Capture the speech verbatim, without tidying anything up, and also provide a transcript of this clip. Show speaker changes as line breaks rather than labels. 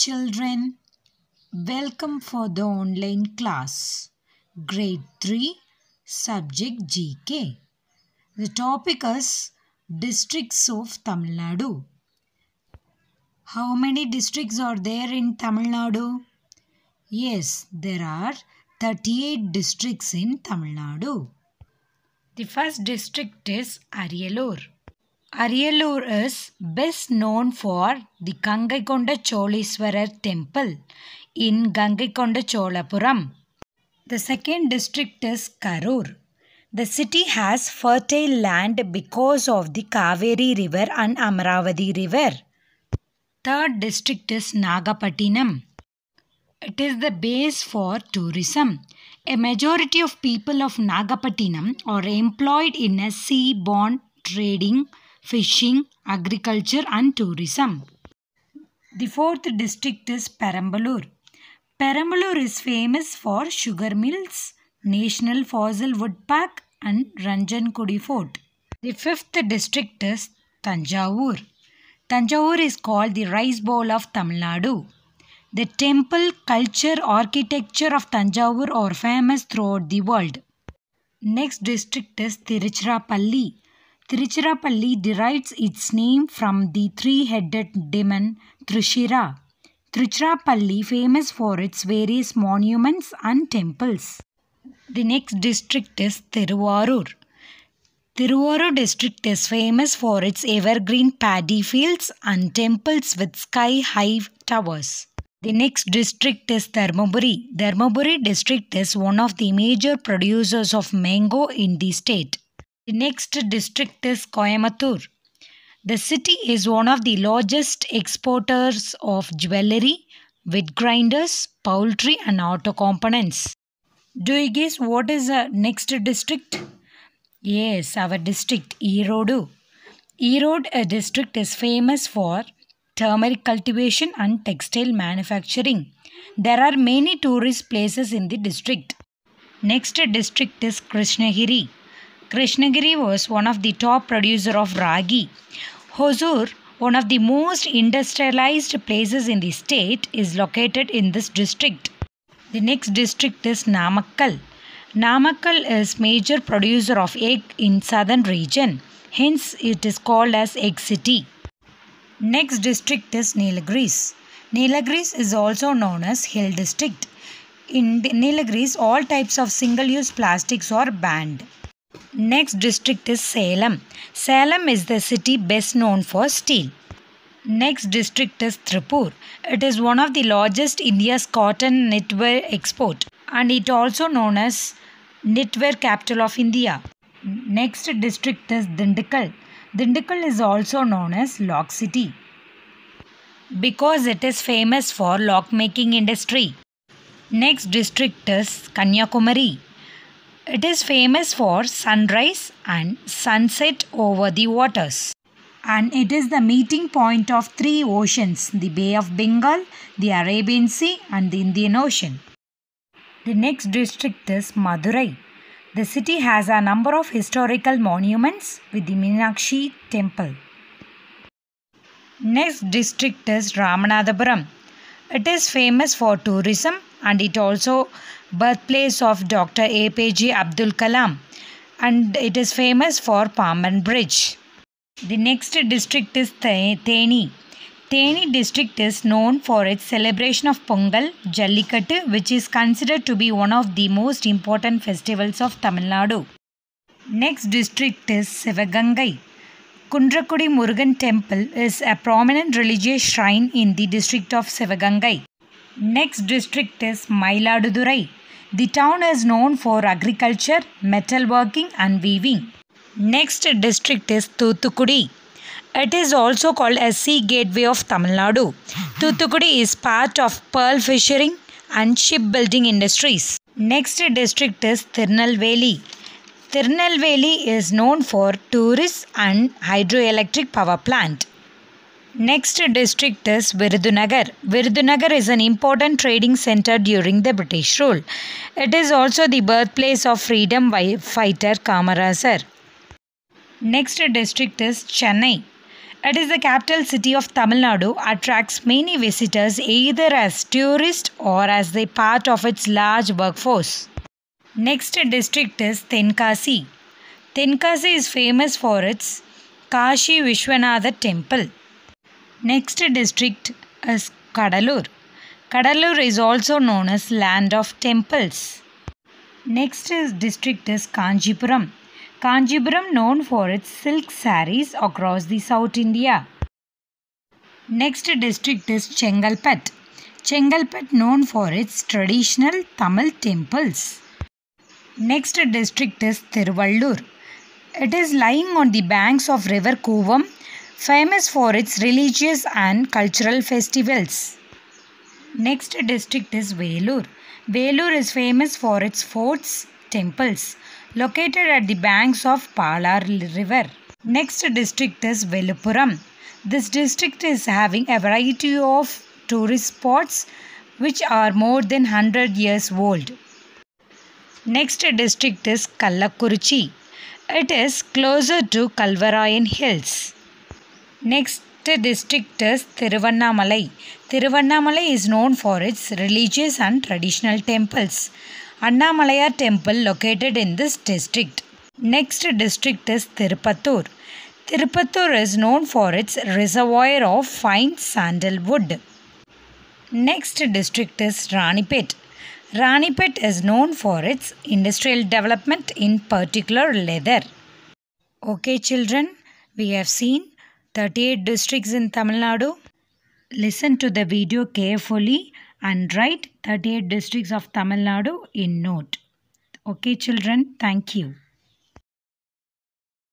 children, welcome for the online class. Grade three, subject G K. The topic is districts of Tamil Nadu. How many districts are there in Tamil Nadu? Yes, there are thirty-eight districts in Tamil Nadu. The first district is Ariyalur. Ariyalur is best known for the Gangaikonda Choleswarar temple in Gangaikonda Cholapuram. The second district is Karur. The city has fertile land because of the Kaveri river and Amaravati river. Third district is Nagapattinam. It is the base for tourism. A majority of people of Nagapattinam are employed in a sea-borne trading, fishing, agriculture and tourism. The fourth district is Perambalur. Perambalur is famous for sugar mills, National Fossil Wood Park and Ranjankudi Fort. The fifth district is Tanjavur. Tanjavur is called the rice bowl of Tamil Nadu. The temple, culture, architecture of Tanjavur are famous throughout the world. Next district is Tiruchirappalli. Tiruchirappalli derives its name from the three-headed demon Trishira. Tiruchirappalli famous for its various monuments and temples. The next district is Thiruvarur. Thiruvarur district is famous for its evergreen paddy fields and temples with sky-high towers. The next district is Dharmaburi. Dharmaburi district is one of the major producers of mango in the state. The next district is Coimbatore. The city is one of the largest exporters of jewellery, wheat grinders, poultry and auto components. Do you guess what is the next district? Yes, our district, Erode. Erode district is famous for turmeric cultivation and textile manufacturing. There are many tourist places in the district. Next district is Krishnagiri. Krishnagiri was one of the top producer of ragi. Hosur, one of the most industrialized places in the state, is located in this district. The next district is Namakkal. Namakkal is major producer of egg in southern region. Hence, it is called as Egg City. Next district is Nilgiris. Nilgiris is also known as Hill District. In Nilgiris, all types of single-use plastics are banned. Next district is Salem. Salem is the city best known for steel. Next district is Tirupur. It is one of the largest India's cotton knitwear export and it also known as knitwear capital of India. Next district is Dindigul. Dindigul is also known as Lock City because it is famous for lock making industry. Next district is Kanyakumari. It is famous for sunrise and sunset over the waters. And it is the meeting point of three oceans, the Bay of Bengal, the Arabian Sea and the Indian Ocean. The next district is Madurai. The city has a number of historical monuments with the Meenakshi temple. Next district is Ramanathapuram. It is famous for tourism and it also birthplace of Doctor A P J Abdul Kalam and it is famous for Pamban Bridge. The next district is Theni. Theni district is known for its celebration of Pongal, Jallikattu, which is considered to be one of the most important festivals of Tamil Nadu. Next district is Sivagangai. Kundrakudi Murugan temple is a prominent religious shrine in the district of Sivagangai. Next district is Mayiladurai. The town is known for agriculture, metalworking and weaving. Next district is Thoothukudi. It is also called as Sea Gateway of Tamil Nadu. Thoothukudi is part of pearl fishing and shipbuilding industries. Next district is Tirunelveli. Tirunelveli is known for tourists and hydroelectric power plant. Next district is Virudunagar. Virudunagar is an important trading center during the British rule. It is also the birthplace of freedom fighter Kamarasar. Next district is Chennai. It is the capital city of Tamil Nadu, attracts many visitors either as tourists or as a part of its large workforce. Next district is Tenkasi. Tenkasi is famous for its Kashi Vishwanatha temple. Next district is Kadalur. Kadalur is also known as land of temples. Next is district is Kanchipuram. Kanchipuram known for its silk sarees across the South India. Next district is Chengalpet. Chengalpet known for its traditional Tamil temples. Next district is Tiruvallur. It is lying on the banks of river Kuvam, famous for its religious and cultural festivals. Next district is Velur. Velur is famous for its forts, temples, located at the banks of Palar river. Next district is Veluppuram. This district is having a variety of tourist spots which are more than one hundred years old. Next district is Kallakurichi. It is closer to Kalvarayan Hills. Next district is Thiruvannamalai. Thiruvannamalai is known for its religious and traditional temples. Annamalaya temple located in this district. Next district is Tirupattur. Tirupattur is known for its reservoir of fine sandalwood. Next district is Ranipet. Ranipet is known for its industrial development, in particular leather. Okay children, we have seen thirty-eight districts in Tamil Nadu. Listen to the video carefully and write thirty-eight districts of Tamil Nadu in note. Okay children, thank you.